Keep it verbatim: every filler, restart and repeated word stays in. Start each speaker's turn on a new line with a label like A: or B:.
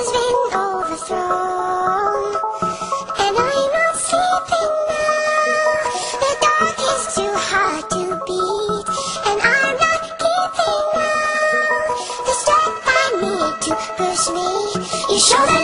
A: has been overthrown, and I'm not sleeping now. The dark is too hard to beat, and I'm not keeping now the strength I need to push me. You show that